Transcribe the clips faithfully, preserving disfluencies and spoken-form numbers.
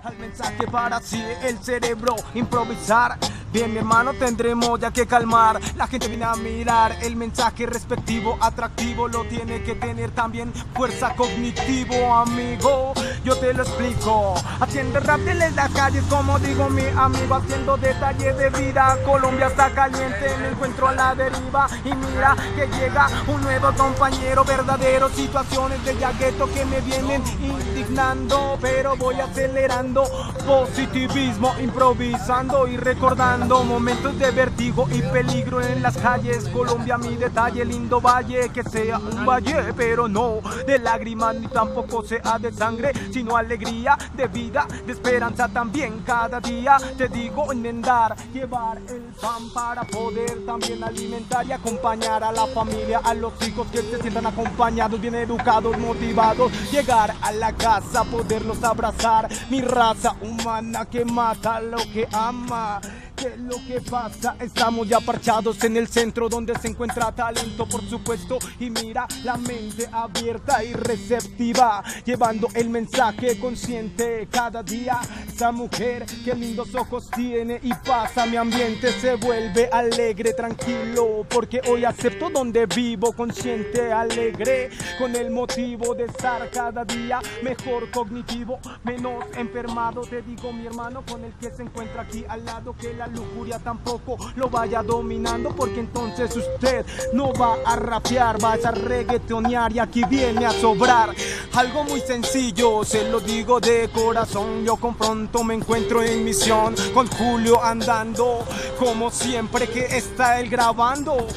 al mensaje para así el cerebro improvisar. Bien, mi hermano, tendremos ya que calmar. La gente viene a mirar el mensaje respectivo, atractivo. Lo tiene que tener también fuerza cognitivo, amigo. Yo te lo explico. Haciendo rap en las calles, como digo mi amigo, haciendo detalles de vida. Colombia está caliente, me encuentro a la deriva. Y mira que llega un nuevo compañero verdadero. Situaciones de yagueto que me vienen indignando, pero voy acelerando. Positivismo, improvisando y recordando momentos de vértigo y peligro en las calles. Colombia, mi detalle, lindo valle, que sea un valle, pero no de lágrimas ni tampoco sea de sangre, sino alegría de vida, de esperanza también. Cada día te digo enmendar, llevar el pan para poder también alimentar y acompañar a la familia, a los hijos que se sientan acompañados, bien educados, motivados. Llegar a la casa, poderlos abrazar, mi raza humana que mata lo que ama. ¿Qué es lo que pasa? Estamos ya parchados en el centro donde se encuentra talento, por supuesto, y mira la mente abierta y receptiva, llevando el mensaje consciente cada día. Esa mujer que lindos ojos tiene y pasa, mi ambiente se vuelve alegre, tranquilo, porque hoy acepto donde vivo, consciente, alegre, con el motivo de estar cada día mejor, cognitivo, menos enfermado. Te digo, mi hermano, con el que se encuentra aquí al lado, que la lujuria tampoco lo vaya dominando, porque entonces usted no va a rapear, va a reggaetonear y aquí viene a sobrar. Algo muy sencillo, se lo digo de corazón, yo confronto, me encuentro en misión con Julio andando, como siempre que está él grabando.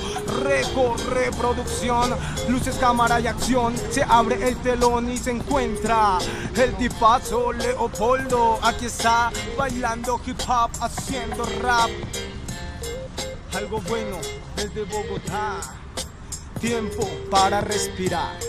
Recorre producción, luces, cámara y acción, se abre el telón y se encuentra el tipazo Leopoldo. Aquí está bailando hip hop, haciendo rap. Algo bueno desde Bogotá. Tiempo para respirar.